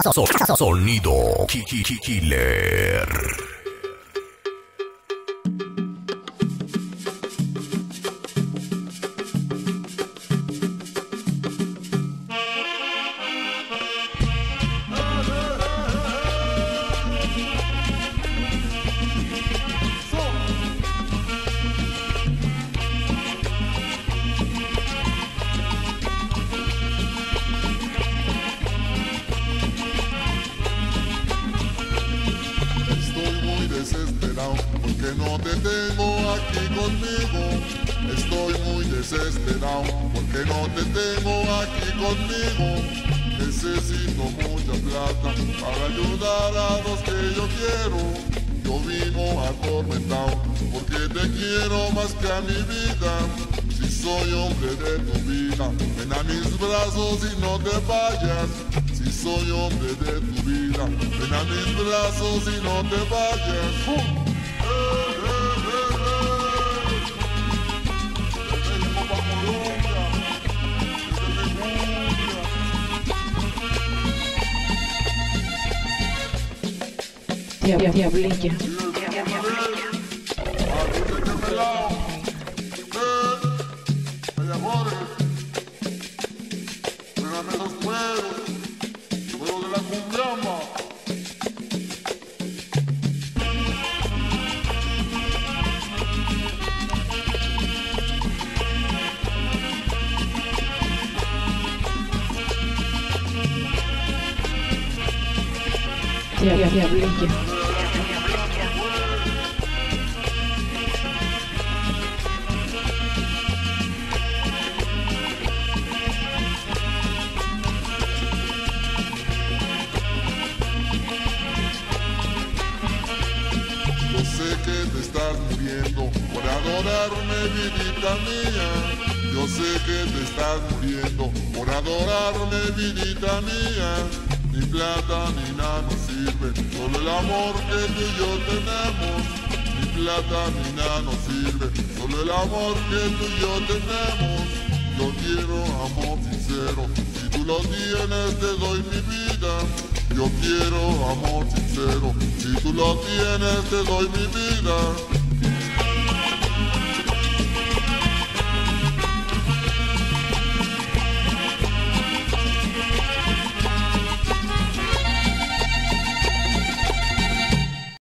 Sonido Killer. Porque no te tengo aquí conmigo. Estoy muy desesperado porque no te tengo aquí conmigo. Necesito mucha plata para ayudar a los que yo quiero. Yo vivo atormentado porque te quiero más que a mi vida. Si soy hombre de tu vida, ven a mis brazos y no te vayas. Si soy hombre de tu vida, ven a mis brazos y no te vayas. Diablilla. Diablilla. Yo sé que te estás muriendo por adorarme, vidita mía. Yo sé que te estás muriendo por adorarme, vidita mía. Ni plata ni nada nos sirve, solo el amor que tú y yo tenemos. Ni plata ni nada nos sirve, solo el amor que tú y yo tenemos. Yo quiero amor sincero, si tú lo tienes te doy mi vida. Yo quiero amor sincero, si tú lo tienes te doy mi vida.